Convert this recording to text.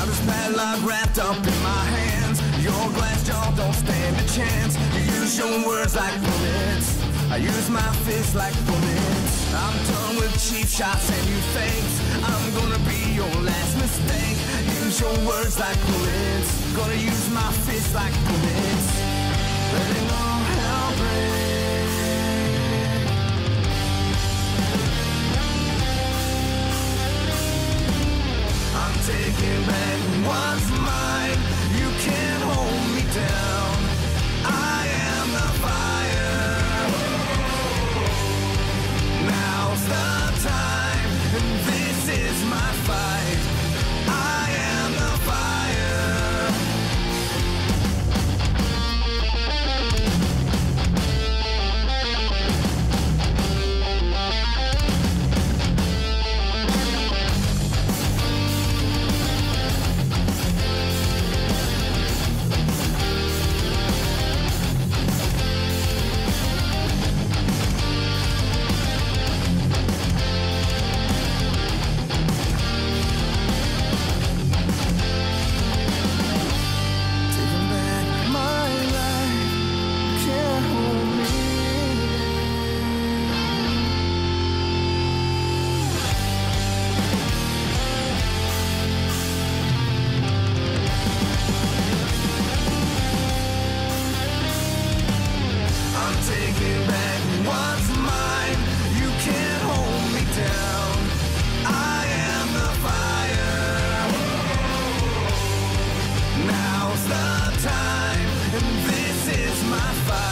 this padlock wrapped up in my hands. Your glass jaw don't stand a chance. You use your words like bullets, I use my fists like bullets. I'm done with cheap shots and you fakes. I'm gonna be your last mistake. Use your words like bullets, gonna use my fists like bullets. Letting all hell break. I'm taking back what's mine. You can't hold me down. I am the fire. Now's the time, and this is my fight. I am the fire. Taking back what's mine. You can't hold me down. I am the fire. Now's the time, and this is my fight.